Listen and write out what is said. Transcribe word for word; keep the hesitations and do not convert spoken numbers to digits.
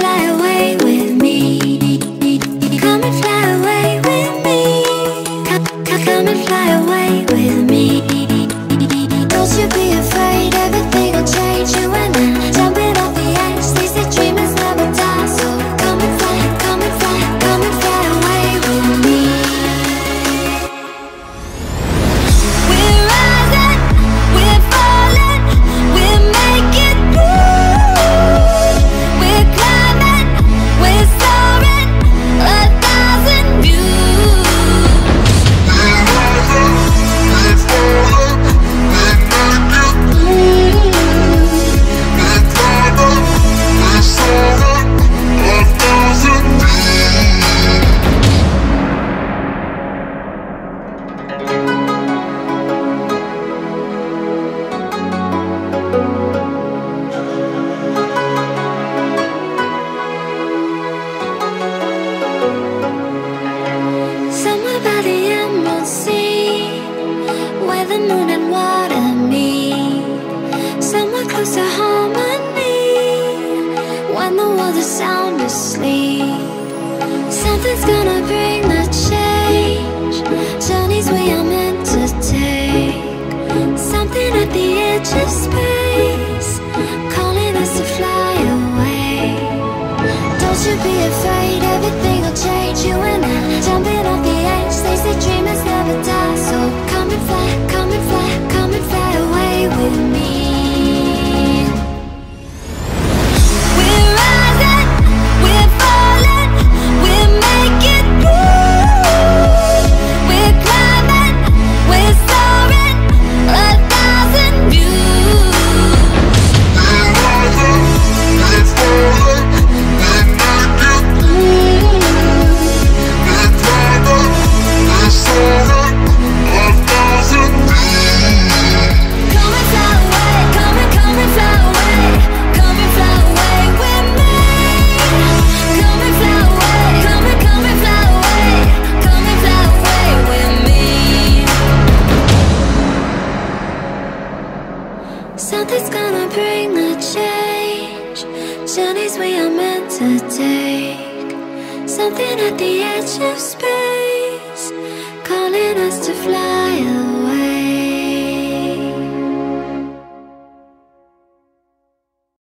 fly away with me. Come and fly away with me. Come, come, come and fly away with me. Don't you be afraid, everything will change. You and I jumping off the edge. They say dreamers never die, so come and fly, come and fly, come and fly away with me. We're rising, we're falling, we're making moves. We're climbing, we're soaring, a thousand views. We're rising, we're falling, we're making moves. We're climbing, we're soaring, a thousand views. Somewhere by the emerald sea, where the moon and water meet. Somewhere close to harmony, when the world is sound asleep. Something's gonna bring the change, journeys we are meant to take. Something at the edge of space, calling us to fly away. Don't you be afraid, everything will change. You and I jumping off the edge. They say dreamers never die, so come and fly, come and fly, come and fly away with me. We're rising, we're falling, we're making moves. We're climbing, we're soaring, a thousand views. We're rising, we're falling, we're making moves. We're climbing, we're soaring, a thousand views. Come and fly away, come and come and fly away, come and fly away with me. Come and fly away, come and come and fly away, come and fly away with me. Something's gonna bring the change, journeys we are meant to take. Something at the edge of space, calling us to fly